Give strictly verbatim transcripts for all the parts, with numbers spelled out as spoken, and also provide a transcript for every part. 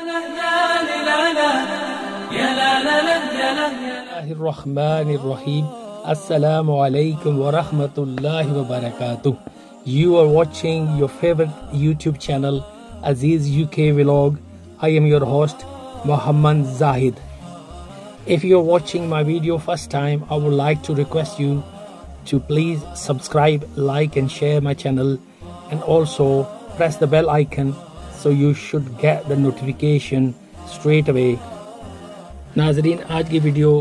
Bismillahirrahmanirrahim. Assalamu alaikum wa rahmatullahi wa barakatuh. You are watching your favorite YouTube channel, Aziz U K Vlog. I am your host, Muhammad Zahid. If you are watching my video first time, I would like to request you to please subscribe, like and share my channel, and also press the bell icon so you should get the notification straight away. नाजरीन, आज की video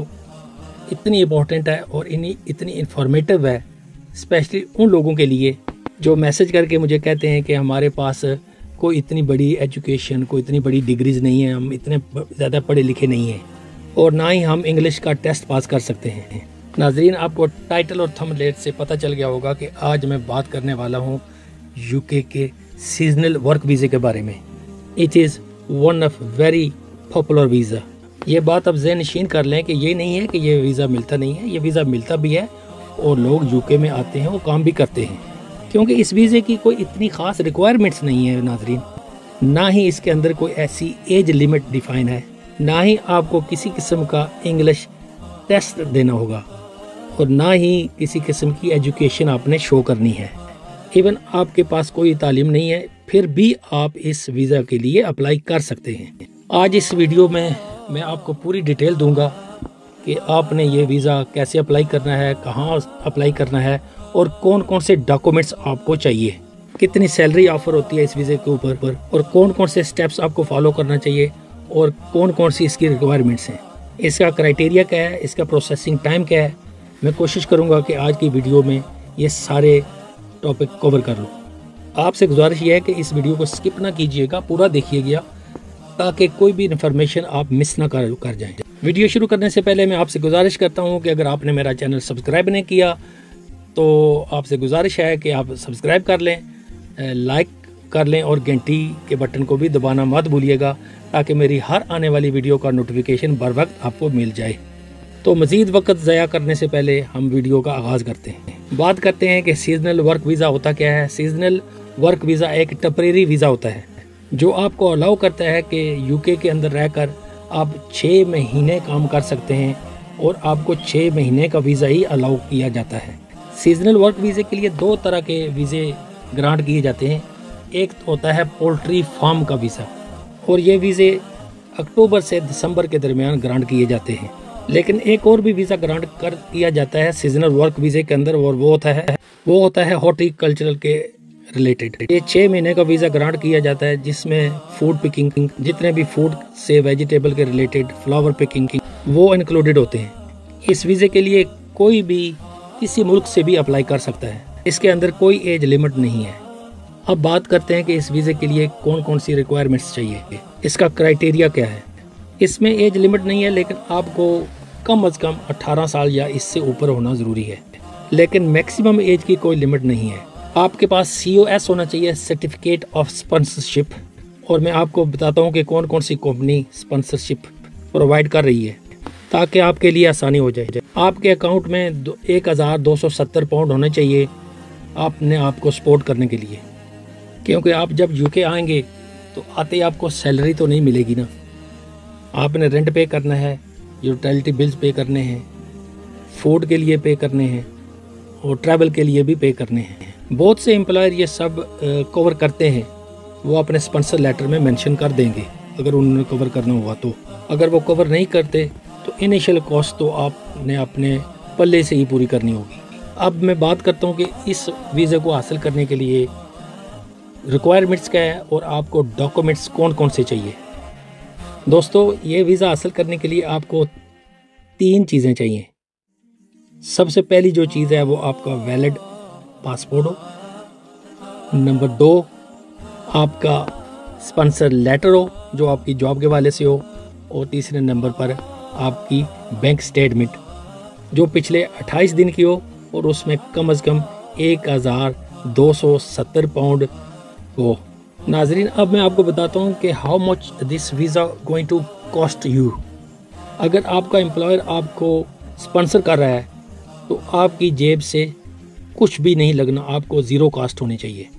इतनी important है और इन्हीं इतनी informative है, specially उन लोगों के लिए जो मैसेज करके मुझे कहते हैं कि हमारे पास कोई इतनी बड़ी एजुकेशन, कोई इतनी बड़ी डिग्रीज नहीं है, हम इतने ज़्यादा पढ़े लिखे नहीं हैं और ना ही हम इंग्लिश का टेस्ट पास कर सकते हैं। नाजरीन, आपको टाइटल और थंबनेल से पता चल गया होगा कि आज मैं बात करने वाला हूँ यूके के सीजनल वर्क वीज़े के बारे में। It is one of very popular visa. ये बात अब ज़हन नशीन कर लें कि ये नहीं है कि ये वीज़ा मिलता नहीं है, ये वीज़ा मिलता भी है और लोग यूके में आते हैं, वो काम भी करते हैं, क्योंकि इस वीज़े की कोई इतनी ख़ास रिक्वायरमेंट्स नहीं है नाजरीन। ना ही इसके अंदर कोई ऐसी एज लिमिट डिफ़ाइन है, ना ही आपको किसी किस्म का इंग्लिश टेस्ट देना होगा और ना ही किसी किस्म की एजुकेशन आपने शो करनी है। इवन आपके पास कोई तालीम नहीं है, फिर भी आप इस वीज़ा के लिए अप्लाई कर सकते हैं। आज इस वीडियो में मैं आपको पूरी डिटेल दूंगा कि आपने ये वीज़ा कैसे अप्लाई करना है, कहाँ अप्लाई करना है और कौन कौन से डॉक्यूमेंट्स आपको चाहिए, कितनी सैलरी ऑफर होती है इस वीज़े के ऊपर पर और कौन कौन से स्टेप्स आपको फॉलो करना चाहिए और कौन कौन सी इसकी रिक्वायरमेंट्स हैं, इसका क्राइटेरिया क्या है, इसका प्रोसेसिंग टाइम क्या है। मैं कोशिश करूँगा कि आज की वीडियो में ये सारे टॉपिक कवर कर लूँ। आपसे गुजारिश ये है कि इस वीडियो को स्किप ना कीजिएगा, पूरा देखिएगा ताकि कोई भी इन्फॉर्मेशन आप मिस ना कर कर जाएं। वीडियो शुरू करने से पहले मैं आपसे गुजारिश करता हूं कि अगर आपने मेरा चैनल सब्सक्राइब नहीं किया तो आपसे गुजारिश है कि आप सब्सक्राइब कर लें, लाइक कर लें और घंटी के बटन को भी दबाना मत भूलिएगा ताकि मेरी हर आने वाली वीडियो का नोटिफिकेशन बर वक्त आपको मिल जाए। तो मज़ीद वक्त ज़ाया करने से पहले हम वीडियो का आगाज़ करते हैं। बात करते हैं कि सीजनल वर्क वीज़ा होता क्या है। सीजनल वर्क वीज़ा एक टेम्परेरी वीज़ा होता है जो आपको अलाउ करता है कि यूके के अंदर रहकर आप छः महीने काम कर सकते हैं और आपको छः महीने का वीज़ा ही अलाउ किया जाता है। सीजनल वर्क वीज़े के लिए दो तरह के वीज़े ग्रांट किए जाते हैं। एक होता है पोल्ट्री फार्म का वीज़ा और ये वीज़े अक्टूबर से दिसंबर के दरमियान ग्रांट किए जाते हैं। लेकिन एक और भी वीज़ा ग्रांट कर किया जाता है सीजनल वर्क वीज़े के अंदर और वो होता है वो होता है हॉर्टिकल्चरल के रिलेटेड। ये छः महीने का वीज़ा ग्रांट किया जाता है जिसमें फूड पिकिंग, जितने भी फूड से वेजिटेबल के रिलेटेड, फ्लावर पिकिंग वो इंक्लूडेड होते हैं। इस वीज़े के लिए कोई भी किसी मुल्क से भी अप्लाई कर सकता है, इसके अंदर कोई एज लिमिट नहीं है। अब बात करते हैं कि इस वीज़े के लिए कौन कौन सी रिक्वायरमेंट्स चाहिए, इसका क्राइटेरिया क्या है। इसमें एज लिमिट नहीं है, लेकिन आपको कम अज़ कम अट्ठारह साल या इससे ऊपर होना ज़रूरी है, लेकिन मैक्सिमम एज की कोई लिमिट नहीं है। आपके पास सी ओ एस होना चाहिए, सर्टिफिकेट ऑफ स्पॉन्सरशिप, और मैं आपको बताता हूँ कि कौन कौन सी कंपनी स्पॉन्सरशिप प्रोवाइड कर रही है ताकि आपके लिए आसानी हो जाए। आपके अकाउंट में एक हज़ार दो सौ सत्तर पाउंड होने चाहिए आपने आपको सपोर्ट करने के लिए, क्योंकि आप जब यूके आएंगे तो आते ही आपको सैलरी तो नहीं मिलेगी ना। आपने रेंट पे करना है, यूटिलिटी बिल्स पे करने हैं, फूड के लिए पे करने हैं और ट्रैवल के लिए भी पे करने हैं। बहुत से एम्प्लॉयर ये सब कवर करते हैं, वो अपने स्पॉन्सर लेटर में मेंशन कर देंगे अगर उन्होंने कवर करना हुआ तो। अगर वो कवर नहीं करते तो इनिशियल कॉस्ट तो आपने अपने पल्ले से ही पूरी करनी होगी। अब मैं बात करता हूँ कि इस वीज़े को हासिल करने के लिए रिक्वायरमेंट्स क्या है और आपको डॉक्यूमेंट्स कौन कौन से चाहिए। दोस्तों, ये वीज़ा हासिल करने के लिए आपको तीन चीज़ें चाहिए। सबसे पहली जो चीज़ है वो आपका वैलिड पासपोर्ट हो, नंबर दो आपका स्पॉन्सर लेटर हो जो आपकी जॉब के वाले से हो, और तीसरे नंबर पर आपकी बैंक स्टेटमेंट जो पिछले अट्ठाईस दिन की हो और उसमें कम अज़ कम एक हज़ार दो सौ सत्तर पाउंड हो। नाजरीन, अब मैं आपको बताता हूँ कि how much this visa going to cost you. अगर आपका एम्प्लॉयर आपको स्पॉन्सर कर रहा है तो आपकी जेब से कुछ भी नहीं लगना, आपको ज़ीरो कास्ट होनी चाहिए।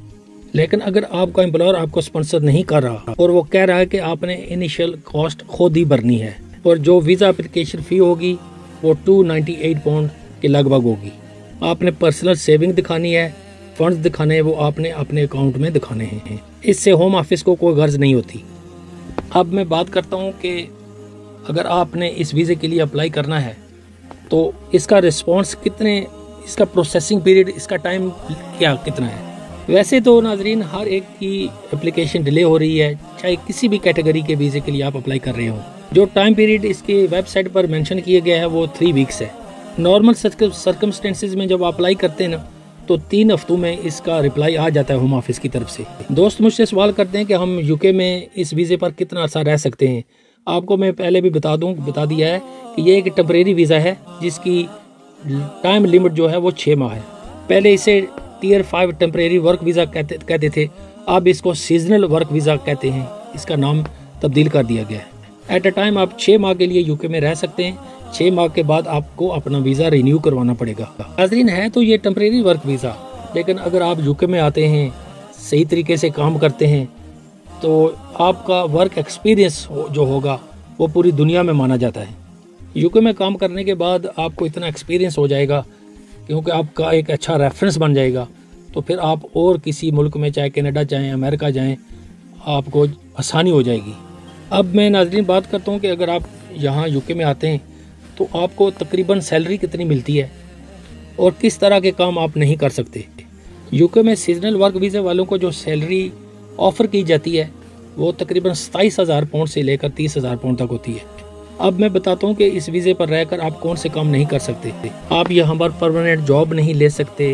لیکن اگر آپ کا امپلائر آپ کو اسپانسر نہیں کر رہا اور وہ کہہ رہا ہے کہ آپ نے انیشیل کاسٹ خود ہی بھرنی ہے اور جو ویزا اپلیکیشن فی ہوگی وہ ٹو نائنٹی ایٹ پاؤنڈ کے لگ بھگ ہوگی، آپ نے پرسنل سیونگ دکھانی ہے، فنڈز دکھانے ہیں، وہ آپ نے اپنے اکاؤنٹ میں دکھانے ہیں، اس سے ہوم آفس کو کوئی غرض نہیں ہوتی۔ اب میں بات کرتا ہوں کہ اگر آپ نے اس ویزے کے لیے اپلائی کرنا ہے تو اس کا رسپانس کتنے، اس کا پروسیسنگ پیریڈ، اس کا ٹائم کیا کتنا ہے؟ ویسے تو ناظرین ہر ایک کی اپلیکیشن ڈیلے ہو رہی ہے، چاہے کسی بھی کیٹیگری کے ویزے کے لیے آپ اپلائی کر رہے ہوں۔ جو ٹائم پیریڈ اس کے ویب سائٹ پر مینشن کیا گیا ہے وہ تھری ویکس ہے۔ نارمل سرکمسٹینسز میں جب اپلائی کرتے ہیں نا تو تین ہفتوں میں اس کا رپلائی آ جاتا ہے ہوم آفس کی طرف سے۔ دوست مجھ سے سوال کرتے ہیں کہ ہم یو کے میں اس ویزے پر کتنا عرصہ رہ سکتے ہیں۔ آپ کو میں پہلے بھی بتا دوں بتا دیا ہے کہ یہ ایک ٹیمپریری ویزا ہے جس کی ٹائم لیمٹ جو ہے وہ چھ ماہ ہے۔ پہلے اسے tier five temporary work visa کہتے کہتے تھے، اب اس کو سیزنل ورک ویزا کہتے ہیں، اس کا نام تبدیل کر دیا گیا ہے۔ ایٹ اے ٹائم آپ چھ ماہ کے لیے یو کے میں رہ سکتے ہیں، چھ ماہ کے بعد آپ کو اپنا ویزا رینیو کروانا پڑے گا۔ ناظرین ہے تو یہ ٹیمپریری ورک ویزا، لیکن اگر آپ یو کے میں آتے ہیں، صحیح طریقے سے کام کرتے ہیں تو آپ کا ورک ایکسپیرینس جو ہوگا وہ پوری دنیا میں مانا جاتا ہے۔ یو کے میں کام کرنے کے بعد آپ کو اتنا ایکسپیرینس ہو جائے گا کیونکہ آپ کا ایک اچھا ریفرنس بن جائے گا، تو پھر آپ اور کسی ملک میں چاہے کینیڈا جائیں، امریکہ جائیں، آپ کو آسانی ہو جائے گی۔ اب میں ناظرین بات کرتا ہوں کہ اگر آپ یہاں یو کے میں آتے ہیں تو آپ کو تقریباً سیلری کتنی ملتی ہے اور کس طرح کے کام آپ نہیں کر سکتے۔ یو کے میں سیزنل ورک ویزے والوں کو جو سیلری آفر کی جاتی ہے وہ تقریباً ستائیس ہزار پاؤنڈ سے لے کر تیس ہزار پاؤنڈ تک ہوتی ہے۔ اب میں بتاتا ہوں کہ اس ویزے پر رہ کر آپ کون سے کام نہیں کر سکتے۔ آپ یہاں پر پرماننٹ جاب نہیں لے سکتے،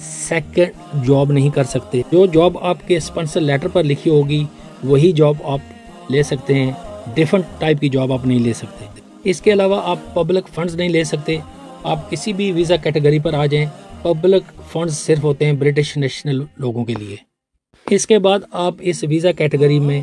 سیکنڈ جاب نہیں کر سکتے، جو جاب آپ کے اسپانسر لیٹر پر لکھی ہوگی وہی جاب آپ لے سکتے ہیں، ڈیفرنٹ ٹائپ کی جاب آپ نہیں لے سکتے۔ اس کے علاوہ آپ پبلک فنڈز نہیں لے سکتے، آپ کسی بھی ویزا کیٹیگری پر آ جائیں، پبلک فنڈز صرف ہوتے ہیں برٹش نیشنل لوگوں کے لیے۔ اس کے بعد آپ اس ویزا کیٹیگری میں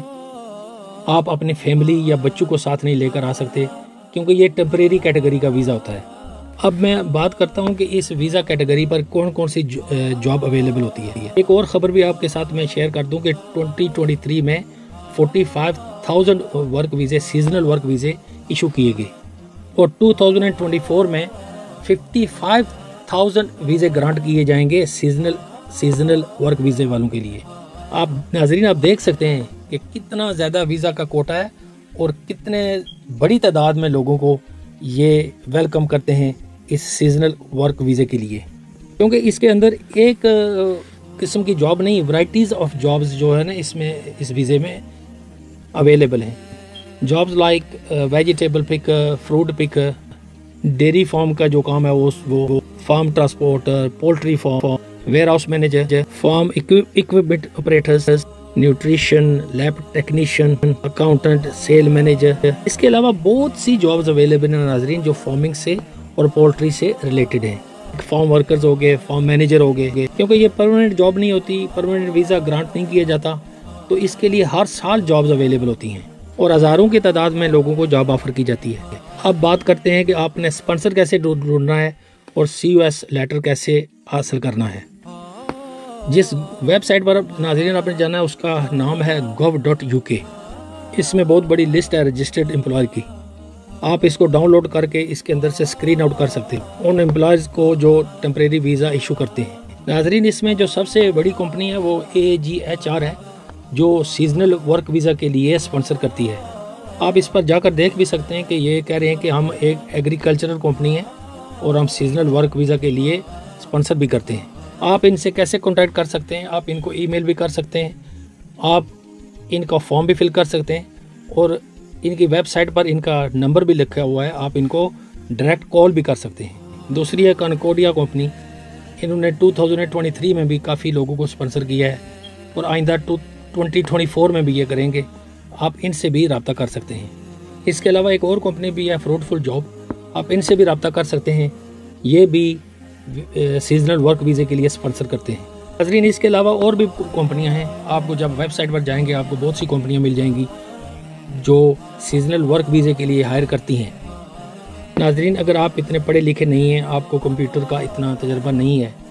آپ اپنی فیملی یا بچوں کو ساتھ نہیں لے کر آ سکتے کیونکہ یہ ٹیمپریری کیٹیگری کا ویزا ہوتا ہے۔ اب میں بات کرتا ہوں کہ اس ویزا کیٹیگری پر کون کون سی جاب اویلیبل ہوتی ہے۔ ایک اور خبر بھی آپ کے ساتھ میں شیئر کر دوں کہ ٹوئنٹی ٹوئنٹی تھری میں فورٹی فائیو تھاؤزینڈ ورک ویزے سیزنل ورک ویزے ایشو کیے گئے اور ٹو تھاؤزینڈ ٹوئنٹی فور میں ففٹی فائیو تھاؤزینڈ ویزے گرانٹ کیے جائیں گے سیزنل سیزنل ورک ویزے والوں کے لیے۔ آپ ناظرین آپ دیکھ سکتے ہیں کہ کتنا زیادہ ویزا کا کوٹا ہے اور کتنے بڑی تعداد میں لوگوں کو یہ ویلکم کرتے ہیں اس سیزنل ورک ویزے کے لیے، کیونکہ اس کے اندر ایک قسم کی جاب نہیں، ورائٹیز آف جابز جو ہے نا اس میں اس ویزے میں اویلیبل ہیں۔ Jobs like vegetable picker, fruit picker, dairy farm کا جو کام ہے وہ farm transporter, poultry farm, warehouse manager, farm equipment operators, nutrition, lab technician, accountant, sale manager. اس کے علاوہ بہت سی جابز اویلیبل ہیں ناظرین جو فارمنگ سے اور پولٹری سے ریلیٹڈ ہیں۔ فارم ورکرز ہو گئے، فارم مینیجر ہو گئے، کیونکہ یہ پرماننٹ جاب نہیں ہوتی، پرماننٹ ویزا گرانٹ نہیں کیا جاتا، تو اس کے لیے ہر سال جابز اویلیبل ہوتی ہیں اور ہزاروں کی تعداد میں لوگوں کو جاب آفر کی جاتی ہے۔ اب بات کرتے ہیں کہ آپ نے اسپانسر کیسے ڈھونڈنا ہے اور سی یو ایس لیٹر کیسے حاصل کرنا ہے۔ جس ویب سائٹ پر ناظرین آپ نے جانا ہے اس کا نام ہے گو ڈاٹ یو کے۔ اس میں بہت بڑی لسٹ ہے رجسٹرڈ امپلائر کی، آپ اس کو ڈاؤن لوڈ کر کے اس کے اندر سے اسکرین آؤٹ کر سکتے ہیں ان امپلائرز کو جو ٹیمپریری ویزا ایشو کرتے ہیں۔ ناظرین اس میں جو سب سے بڑی کمپنی ہے وہ اے جی ایچ آر ہے جو سیزنل ورک ویزا کے لیے اسپانسر کرتی ہے۔ آپ اس پر جا کر دیکھ بھی سکتے ہیں کہ یہ کہہ رہے ہیں کہ ہم ایک ایگریکلچرل کمپنی ہے اور ہم سیزنل ورک ویزا کے لیے اسپانسر بھی کرتے ہیں۔ آپ ان سے کیسے کانٹیکٹ کر سکتے ہیں؟ آپ ان کو ای میل بھی کر سکتے ہیں، آپ ان کا فارم بھی فل کر سکتے ہیں اور ان کی ویب سائٹ پر ان کا نمبر بھی لکھا ہوا ہے، آپ ان کو ڈائریکٹ کال بھی کر سکتے ہیں۔ دوسری ہے کنکورڈیا کمپنی، انہوں نے ٹو تھاؤزینڈ ٹوئنٹی تھری میں بھی کافی لوگوں کو اسپانسر کیا ہے اور آئندہ ٹوئنٹی ٹوئنٹی فور میں بھی یہ کریں گے، آپ ان سے بھی رابطہ کر سکتے ہیں۔ اس کے علاوہ ایک اور کمپنی بھی ہے فروٹفل جاب، آپ ان سے بھی رابطہ کر سکتے ہیں، یہ بھی سیزنل ورک ویزے کے لیے اسپانسر کرتے ہیں۔ ناظرین اس کے علاوہ اور بھی کمپنیاں ہیں، آپ کو جب ویب سائٹ پر جائیں گے آپ کو بہت سی کمپنیاں مل جائیں گی جو سیزنل ورک ویزے کے لیے ہائر کرتی ہیں۔ ناظرین اگر آپ اتنے پڑھے لکھے نہیں ہیں، آپ کو کمپیوٹر کا اتنا تجربہ نہیں ہے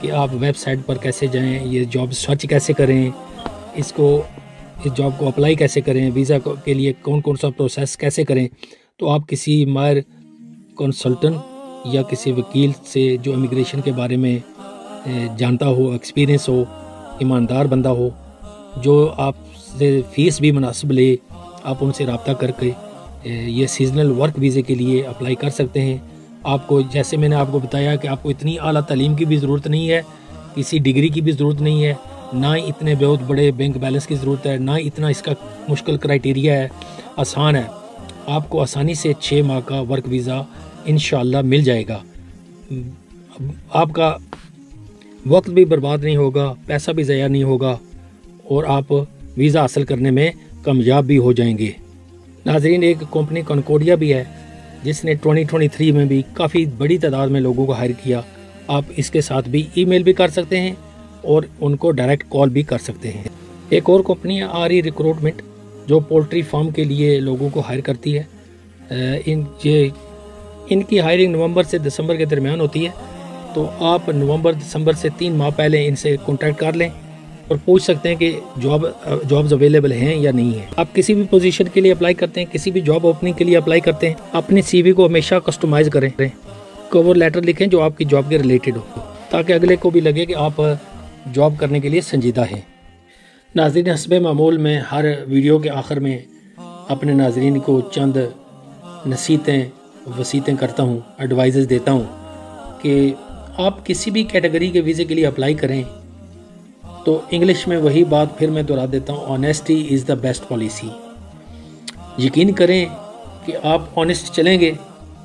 کہ آپ ویب سائٹ پر کیسے جائیں، یہ جاب سرچ کیسے کریں، اس کو اس جاب کو اپلائی کیسے کریں، ویزا کے لیے کون کون سا پروسیس کیسے کریں، تو آپ کسی ماہر کنسلٹنٹ یا کسی وکیل سے جو امیگریشن کے بارے میں جانتا ہو، ایکسپیرینس ہو، ایماندار بندہ ہو، جو آپ سے فیس بھی مناسب لے، آپ ان سے رابطہ کر کے یہ سیزنل ورک ویزے کے لیے اپلائی کر سکتے ہیں۔ آپ کو جیسے میں نے آپ کو بتایا کہ آپ کو اتنی اعلیٰ تعلیم کی بھی ضرورت نہیں ہے، کسی ڈگری کی بھی ضرورت نہیں ہے، نہ ہی اتنے بہت بڑے بینک بیلنس کی ضرورت ہے، نہ اتنا اس کا مشکل کرائٹیریا ہے، آسان ہے۔ آپ کو آسانی سے چھ ماہ کا ورک ویزا انشاءاللہ مل جائے گا۔ آپ کا وقت بھی برباد نہیں ہوگا، پیسہ بھی ضائع نہیں ہوگا، اور آپ ویزا حاصل کرنے میں کامیاب بھی ہو جائیں گے۔ ناظرین، ایک کمپنی کنکورڈیا بھی ہے جس نے ٹوئنٹی ٹوئنٹی تھری میں بھی کافی بڑی تعداد میں لوگوں کو ہائر کیا۔ آپ اس کے ساتھ بھی ای میل بھی کر سکتے ہیں اور ان کو ڈائریکٹ کال بھی کر سکتے ہیں۔ ایک اور کمپنی ہے آر ای ریکروٹمنٹ، جو پولٹری فارم کے لیے لوگوں کو ہائر کرتی ہے۔ ان یہ ان کی ہائرنگ نومبر سے دسمبر کے درمیان ہوتی ہے، تو آپ نومبر دسمبر سے تین ماہ پہلے ان سے کانٹیکٹ کر لیں اور پوچھ سکتے ہیں کہ جاب جابز اویلیبل ہیں یا نہیں ہیں۔ آپ کسی بھی پوزیشن کے لیے اپلائی کرتے ہیں، کسی بھی جاب اوپننگ کے لیے اپلائی کرتے ہیں، اپنی سی وی کو ہمیشہ کسٹمائز کریں، کور لیٹر لکھیں جو آپ کی جاب کے ریلیٹڈ ہو، تاکہ اگلے کو بھی لگے کہ آپ جاب کرنے کے لیے سنجیدہ ہیں۔ ناظرین، حسب معمول میں ہر ویڈیو کے آخر میں اپنے ناظرین کو چند نصیحتیں وصیتیں کرتا ہوں، ایڈوائزز دیتا ہوں کہ آپ کسی بھی کیٹیگری کے ویزے کے لیے اپلائی کریں تو انگلش میں وہی بات پھر میں دہرا دیتا ہوں، honesty is the best policy. یقین کریں کہ آپ آنیسٹ چلیں گے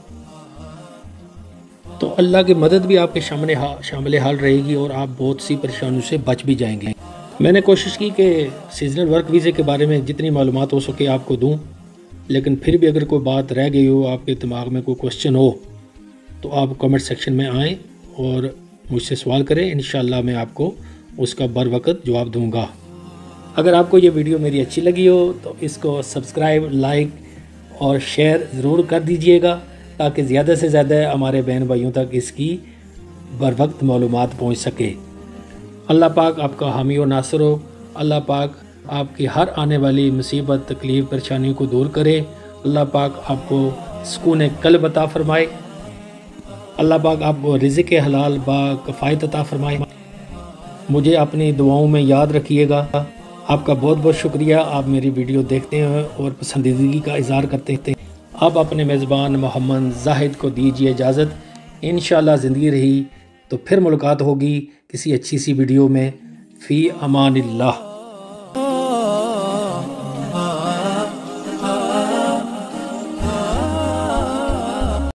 تو اللہ کی مدد بھی آپ کے شامل شامل حال رہے گی اور آپ بہت سی پریشانیوں سے بچ بھی جائیں گے۔ میں نے کوشش کی کہ سیزنل ورک ویزے کے بارے میں جتنی معلومات ہو سکے آپ کو دوں، لیکن پھر بھی اگر کوئی بات رہ گئی ہو، آپ کے دماغ میں کوئی کوشچن ہو، تو آپ کمنٹ سیکشن میں آئیں اور مجھ سے سوال کریں، انشاءاللہ میں آپ کو اس کا بر وقت جواب دوں گا۔ اگر آپ کو یہ ویڈیو میری اچھی لگی ہو تو اس کو سبسکرائب، لائک اور شیئر ضرور کر دیجئے گا، تاکہ زیادہ سے زیادہ ہمارے بہن بھائیوں تک اس کی بر وقت معلومات پہنچ سکے۔ اللہ پاک آپ کا حامی و ناصر ہو، اللہ پاک آپ کی ہر آنے والی مصیبت، تکلیف، پریشانیوں کو دور کرے، اللہ پاک آپ کو سکون قلب عطا فرمائے، اللہ پاک آپ کو رزق حلال با کفایت عطا فرمائے۔ مجھے اپنی دعاؤں میں یاد رکھیے گا۔ آپ کا بہت بہت شکریہ، آپ میری ویڈیو دیکھتے ہیں اور پسندیدگی کا اظہار کرتے ہیں۔ آپ اپنے میزبان محمد زاہد کو دیجیے اجازت، انشاءاللہ زندگی رہی تو پھر ملاقات ہوگی کسی اچھی سی ویڈیو میں۔ فی امان اللہ۔